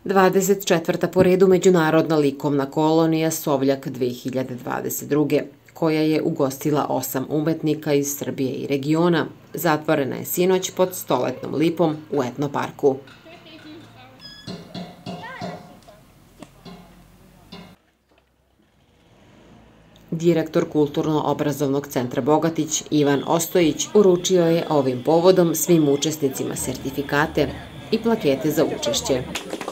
24. po redu Međunarodna likovna kolonija Sovljak 2022. koja je ugostila 8 umetnika iz Srbije i regiona, zatvorena je sinoć pod stoletnom lipom u etnoparku. Direktor Kulturno-obrazovnog centra Bogatić, Ivan Ostojić, uručio je ovim povodom svim učesnicima sertifikate i plakete za učešće.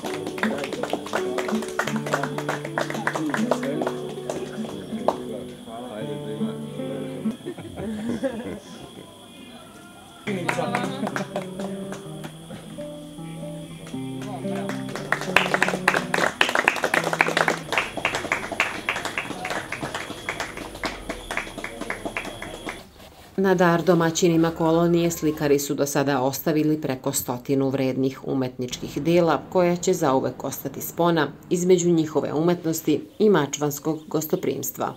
Na dar domaćinima kolonije slikari su do sada ostavili preko 100 vrednih umetničkih dela koja će zauvek ostati spona između njihove umetnosti i mačvanskog gostoprimstva.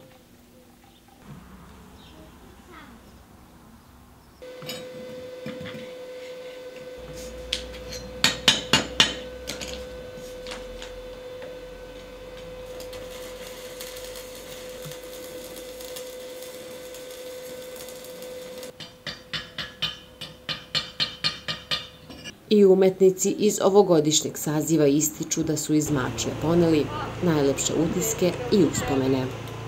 I umetnici iz ovogodišnjeg saziva ističu da su iz Mačve poneli najlepše utiske i uspomene.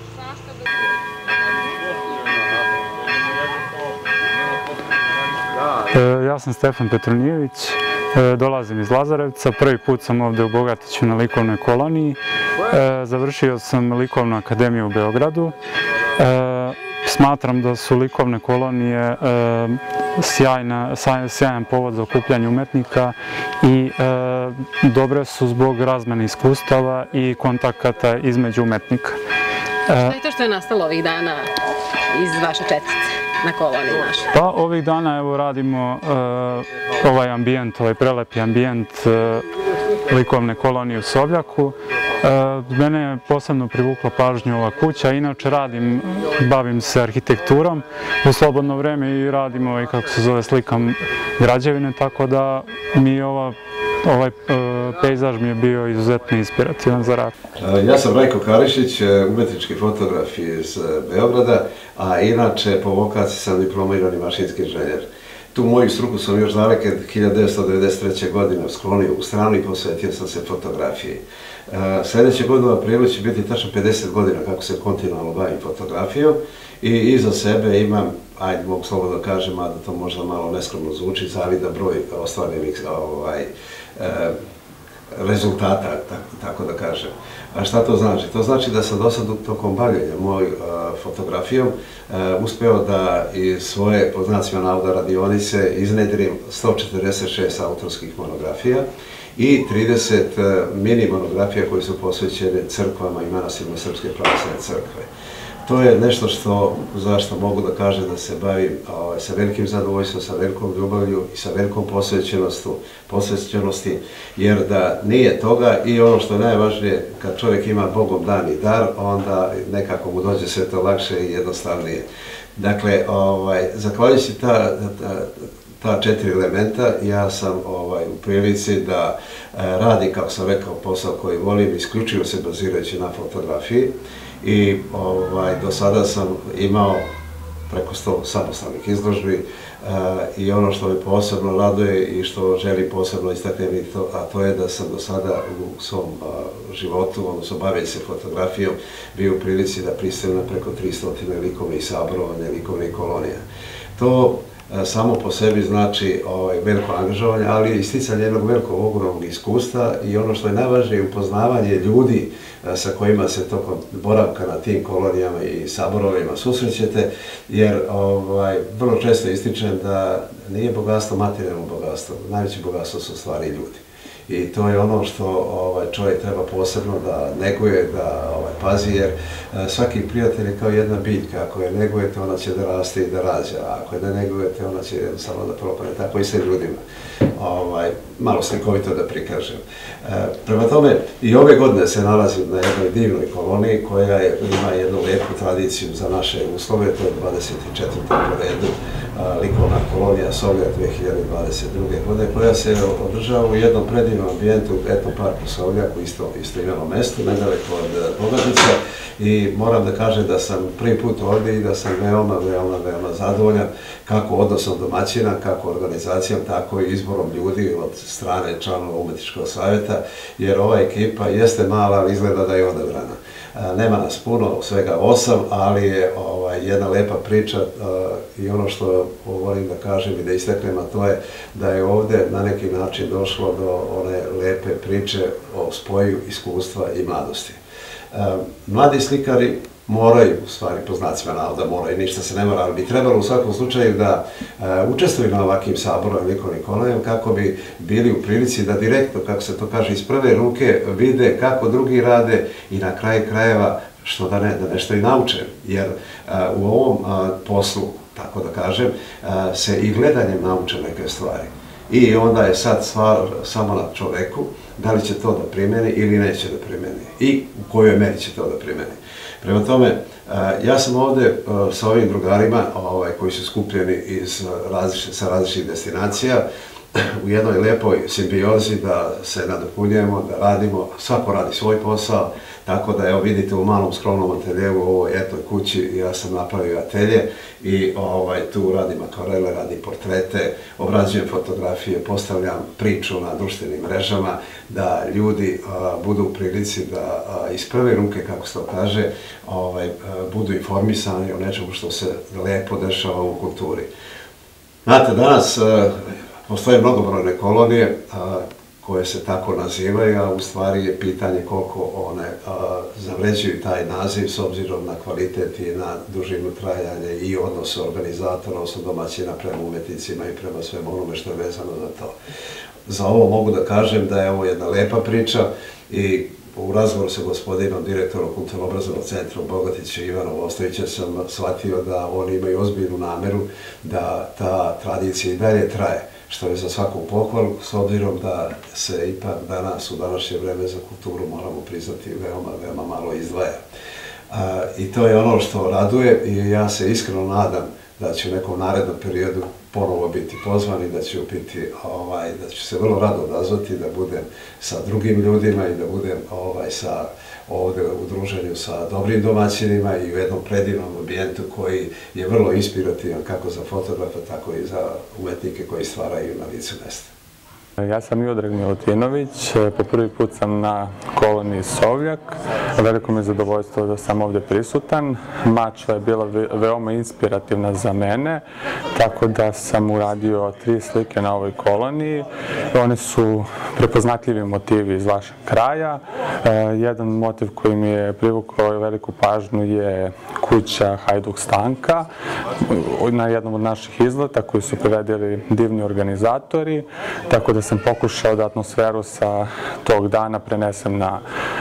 Ja sam Stefan Petronijević, dolazim iz Lazarevca, prvi put sam ovde u Bogatiću na likovnoj koloniji, završio sam likovnu akademiju u Beogradu. Smatram da su likovne kolonije sjajan povod za okupljanje umetnika i dobre su zbog razmene iskustava i kontakata između umetnika. Šta je to što je nastalo ovih dana iz vaše četvrte na koloniji našoj? Pa ovih dana evo radimo ovaj ambijent, ovaj prelepi ambijent likovne kolonije u Sovljaku. Mene je posebno privukla pažnju ova kuća, inače bavim se arhitekturom u slobodno vreme i radim slikam građevine, tako da mi ovaj pejzaž mi je bio izuzetno inspirativan za rad. Ja sam Rajko Karišić, umetnički fotograf iz Beograda, a inače po vokaciji sam diplomirani mašinski inženjer. Tu moju struku sam još daleke 1993. godine sklonio u stranu i posvetio sam se fotografiji. Sljedeće godine u aprilu će biti tačno 50 godina kako se kontinualno bavim fotografijom i iza sebe imam, ajde mogu slobodno kažem, a da to možda malo neskromno zvuči, zavidan broj ostvarenih rezultata, tako da kažem. A šta to znači? To znači da sam do sad tokom bavljenja mojoj fotografijom uspeo da iz svoje, pod znacima navoda, radionice iznedrim 146 autorskih monografija i 30 mini monografija koje su posvećene crkvama i manastirima Srpske pravoslavne crkve. To je nešto zašto mogu da kažem da se bavim sa velikim zadovoljstvom, sa velikom ljubavlju i sa velikom posvećenosti, jer da nije toga i ono što je najvažnije, kad čovjek ima Bogom dani dar, onda nekako mu dođe sve to lakše i jednostavnije. Dakle, zahvaljujući ta 4 elementa, ja sam u prilici da radim, kako sam rekao, posao koji volim, isključivo se bazirajući na fotografiji. I do sada sam imao preko 100 samostalnih izložbi i ono što me posebno raduje i što želim posebno istaknuti, a to je da sam do sada u svom životu, odnosno bavljenju se fotografijom, bio u prilici da pristajem na preko 300 likovnih saborovanja, likovnih kolonija. To samo po sebi znači veliko angažovanje, ali i sticanje jednog velikog ogromnog iskustva i ono što je najvažnije, upoznavanje ljudi sa kojima se tokom boravka na tim kolonijama i saborovima susrećete, jer vrlo često ističem da nije bogatstvo materijalno bogatstvo, najveće bogatstvo su stvari ljudi. I to je ono što čovjek treba posebno da neguje, da pazi, jer svaki prijatelj je kao jedna biljka. Ako je negujete, ona će da raste i da rađa, a ako je ne negujete, ona će jednostavno da propane. Tako i sa ljudima. Malo slikovito da prikažem. Prema tome, i ove godine se nalazim na jednoj divnoj koloniji koja ima jednu lepu tradiciju za naše uslove, to je 24. po redu likovna kolonija Sovjak 2022. godine, koja se održava u jednom predivnom ambijentu u Etno parku Sovjak, u isto imeno mesto, nedaleko od Bogatice. I moram da kažem da sam prvi put ovdje i da sam veoma zadovoljan kako odnosom domaćina, kako organizacijom, tako i izborom ljudi od strane članova Umetničkog savjeta, jer ova ekipa jeste mala, ali izgleda da je odabrana. Nema nas puno, svega 8, ali je jedna lepa priča i ono što volim da kažem i da istaknem, a to je da je ovdje na neki način došlo do one lepe priče o spoju iskustva i mladosti. Mladi slikari moraju, u stvari po znacima navoda moraju, ništa se ne mora, ali bi trebalo u svakom slučaju da učestvuju na ovakvim saborom likovnim kolonijama kako bi bili u prilici da direktno, kako se to kaže, iz prve ruke vide kako drugi rade i na kraju krajeva što da nešto i nauče. Jer u ovom poslu, tako da kažem, se i gledanjem nauče neke stvari. I onda je sad stvar samo na čoveku da li će to da primeni ili neće da primeni i u kojoj meri će to da primeni. Prema tome, ja sam ovdje sa ovim drugarima koji su skupljeni sa različitih destinacija u jednoj lepoj simbiozi da se nadopunjujemo, da radimo, svako radi svoj posao, tako da evo vidite u malom skromnom ateljevu u ovoj etnoj kući ja sam napravio atelje i tu radim akvarele, radim portrete, obrađujem fotografije, postavljam priču na društvenim mrežama, da ljudi budu u prilici da iz prve ruke, kako se to kaže, budu informisani o nečemu što se lepo dešava u kulturi. Znate, danas postoje mnogobrojne kolonije koje se tako nazivaju, a u stvari je pitanje koliko one zavređuju taj naziv s obzirom na kvalitet i na dužinu trajanja i odnos organizatora, odnosno domaćina prema umetnicima i prema svemu onome što je vezano za to. Za ovo mogu da kažem da je ovo jedna lepa priča i u razgovoru sa gospodinom direktorom Kulturno-obrazovnog centra u Bogatiću, Ivanom Ostojićem, sam shvatio da oni imaju ozbiljnu nameru da ta tradicija i dalje traje, što je za svaku pohvalu, s obzirom da se ipak danas, u današnje vreme za kulturu, moramo priznati, veoma malo izdvaja. I to je ono što raduje i ja se iskreno nadam da će u nekom narednom periodu ponovo biti pozvani, da ću se vrlo rado odazvati, da budem sa drugim ljudima i da budem ovdje u druženju sa dobrim domaćinima i u jednom predivnom ambijentu koji je vrlo inspirativan kako za fotografa, tako i za umetnike koji stvaraju na licu mesta. Ja sam Miodrag Milutinović, po prvi put sam na koloniji Sovjak. Veliko mi je zadovoljstvo da sam ovdje prisutan. Mačva je bila veoma inspirativna za mene, tako da sam uradio 3 slike na ovoj koloniji. One su prepoznatljivi motivi iz vašeg kraja. Jedan motiv koji mi je privukao veliku pažnju je kuća Hajduk Stanka na jednom od naših izleta koji su priredili divni organizatori, tako da sam pokušao da atmosferu sa tog dana prenesem na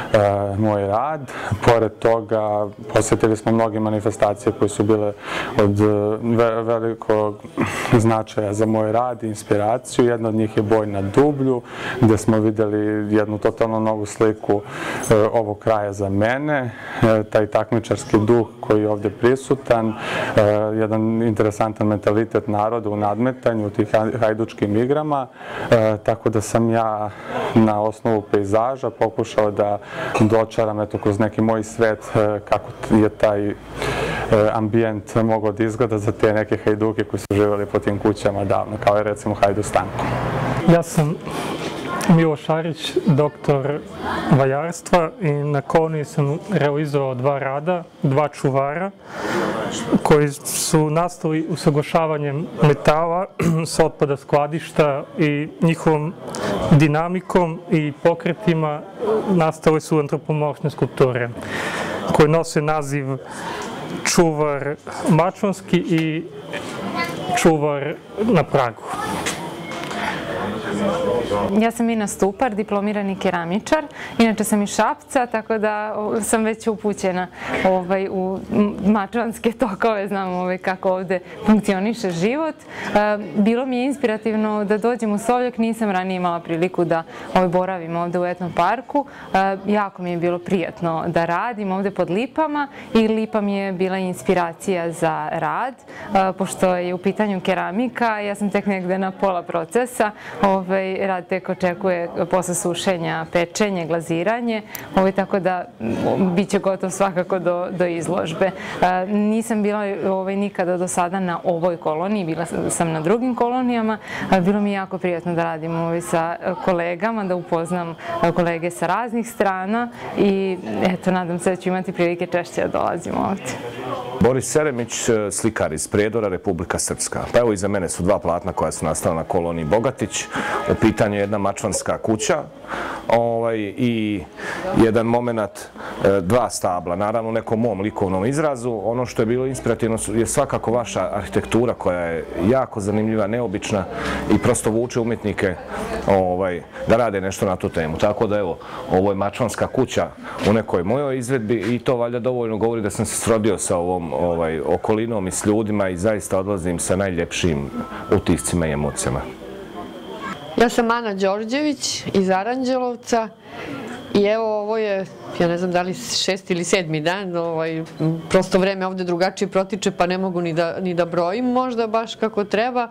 moj rad. Pored toga, posjetili smo mnoge manifestacije koje su bile od velikog značaja za moj rad i inspiraciju. Jedna od njih je Boj na Dublju, gdje smo vidjeli jednu totalno novu sliku ovog kraja za mene, taj takmičarski duh koji je ovdje prisutan, jedan interesantan mentalitet naroda u nadmetanju u tih hajdučkim igrama, tako da sam ja na osnovu pejzaža pokušao da dočaram kroz neki moj svet kako je taj ambijent mogao da izgleda za te neke hajduke koji su živjeli po tim kućama davno, kao je recimo Hajduk Stanko. Ja sam Milo Šarić, doktor vajarstva i na koloniji sam realizovao 2 rada, 2 čuvara koji su nastali usaglašavanjem metala sa otpada skladišta i njihovom dinamikom i pokretima nastale su antropomorfne skulpture koje nose naziv Čuvar Mačvanski i Čuvar na Pragu. Ja sam Ina Stupar, diplomirani keramičar. Inače sam iz Šapca, tako da sam već upućena u mačvanske tokove, znam kako ovde funkcioniše život. Bilo mi je inspirativno da dođem u Sovjak, nisam ranije imala priliku da boravim ovde u etno parku. Jako mi je bilo prijatno da radim ovde pod lipama i lipa mi je bila inspiracija za rad. Pošto je u pitanju keramika, ja sam tek negde na pola procesa. Rad tek očekuje posle sušenja, pečenje, glaziranje, tako da bit će gotov svakako do izložbe. Nisam bila nikada do sada na ovoj koloniji, bila sam na drugim kolonijama. Bilo mi je jako prijatno da radim sa kolegama, da upoznam kolege sa raznih strana i eto, nadam se da ću imati prilike češće da dolazim ovde. Boris Seremić, slikar iz Prijedora, Republika Srpska. Pa evo, iza mene su dva platna koja su nastala na koloniji Bogatić. U pitanju je jedna mačvanska kuća i jedan moment, dva stabla. Naravno, u nekom mom likovnom izrazu. Ono što je bilo inspirativno je svakako vaša arhitektura koja je jako zanimljiva, neobična i prosto vuče umjetnike da rade nešto na tu temu. Tako da evo, ovo je mačvanska kuća u nekoj mojoj izvedbi i to valjda dovoljno govori da sam se srodio sa ovom okolinom i s ljudima i zaista odlazim sa najljepšim utiscima i emocijama. Ja sam Ana Đorđević iz Aranđelovca i evo ovo je, ja ne znam da li 6. ili 7. dan, prosto vreme ovde drugačije protiče pa ne mogu ni da brojim možda baš kako treba,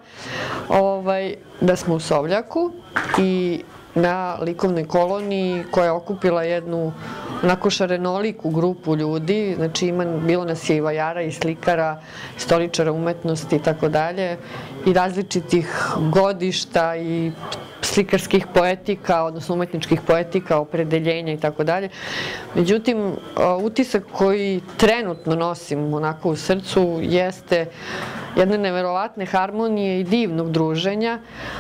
da smo u Sovljaku i na likovnoj koloniji koja je okupila jednu onako šarenoliku grupu ljudi, znači bilo nas je i vajara i slikara, stoličara umetnosti i tako dalje i različitih godišta i slikarskih poetika, odnosno umetničkih poetika, opredeljenja i tako dalje. Međutim, utisak koji trenutno nosim onako u srcu jeste jedne neverovatne harmonije i divnog druženja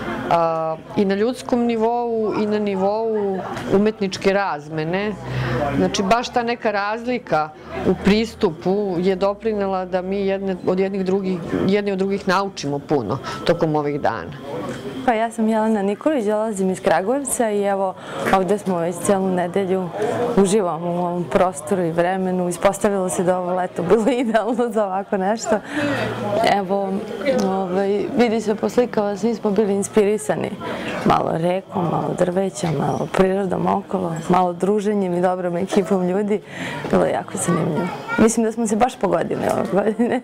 i na ljudskom nivou i na nivou umetničke razmene. Znači, baš ta neka razlika u pristupu je doprinela da mi jedni od drugih naučimo puno tokom ovih dana. Pa ja sam Jelena Nikolić, dolazim iz Kragujevca i evo ovde smo već celu nedelju, uživamo u ovom prostoru i vremenu. Ispostavilo se da ovo leto bilo idealno za ovako nešto. Evo, vidi se po slikama, svi smo bili inspirisani malo rekom, malo drveća, malo prirodom okolo, malo druženjem i dobrom ekipom ljudi. Bilo je jako zanimljivo. Mislim da smo se baš pogodili ove godine.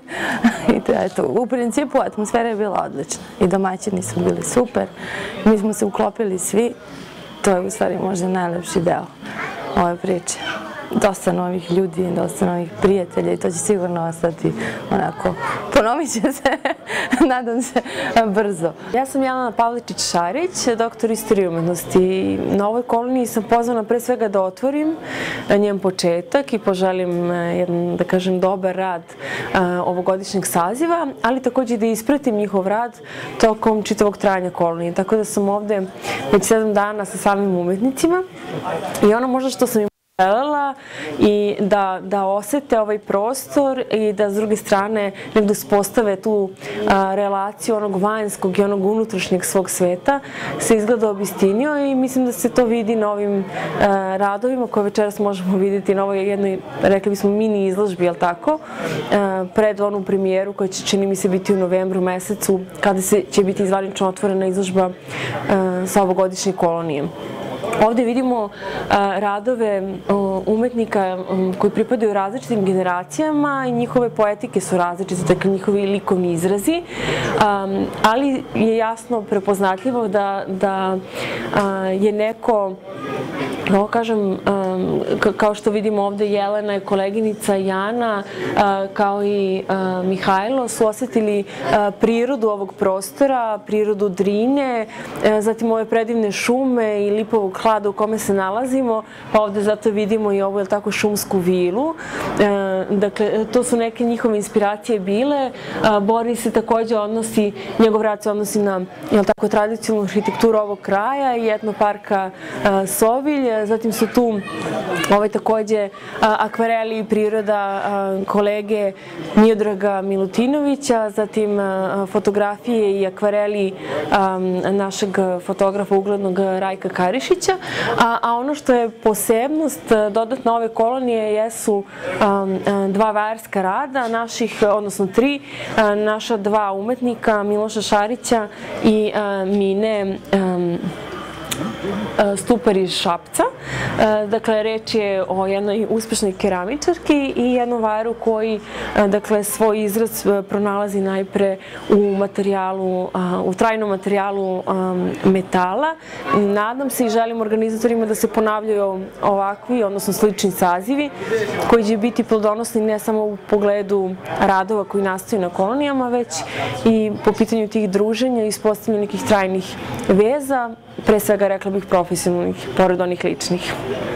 U principu atmosfera je bila odlična i domaćini su bili super. Mi smo se uklopili svi. To je u stvari možda najlepši deo ove priče. Dosta novih ljudi, dosta novih prijatelja i to će sigurno ostati onako, ponovit će se, nadam se, brzo. Ja sam Jelena Pavličić-Šarić, doktor istorije umetnosti. Na ovoj koloniji sam pozvana pre svega da otvorim njen početak i poželim jedan, da kažem, dobar rad ovogodišnjeg saziva, ali takođe da ispratim njihov rad tokom čitavog trajanja kolonije. Tako da sam ovde već 7 dana sa samim umetnicima i ono možda što sam im želela i da osete ovaj prostor i da s druge strane negdje uspostave tu relaciju onog vanjskog i onog unutrašnjeg svog sveta se izgleda obistinio i mislim da se to vidi na ovim radovima koje večeras možemo vidjeti na ovoj jednoj, rekli bismo, mini izložbi, jel tako, pred onu premijeru koja će, čini mi se, biti u novembru mesecu kada će biti zvanično otvorena izložba sa ovogodišnje kolonije. Ovde vidimo radove umetnika koji pripadaju različitim generacijama i njihove poetike su različite, dakle njihovi likovni izrazi, ali je jasno prepoznatljivo da je neko, ovo kažem, kao što vidimo ovde Jelena i koleginica Jana, kao i Mihajlo, su osetili prirodu ovog prostora, prirodu Drine, zatim ove predivne šume i lipovog hlada u kome se nalazimo, pa ovde zato vidimo i ovu, jel tako, šumsku vilu. Dakle, to su neke njihove inspiracije bile. Boris se takođe odnosi, njegov rad se odnosi na, jel tako, tradicionalnu arhitekturu ovog kraja i etnoparka Sovilj. kolonija, zatim su tu takođe akvareli i priroda kolege Miodraga Milutinovića, zatim fotografije i akvareli našeg fotografa uglednog Rajka Karišića, a ono što je posebnost dodatno ove kolonije jesu dva vajarska rada naših, odnosno tri, naša dva umetnika, Miloša Šarića i Mine Stupar iz Šapca. Dakle, reč je o jednoj uspešnoj keramičarki i jednom vajaru koji, dakle, svoj izraz pronalazi najpre u trajnom materijalu metala. Nadam se i želim organizatorima da se ponavljaju ovakvi, odnosno slični sazivi, koji će biti plodonosni ne samo u pogledu radova koji nastaju na kolonijama, već i po pitanju tih druženja i ispostavljanja nekih trajnih veza, pre svega rekla bih profesionalnih, pored onih ličnih.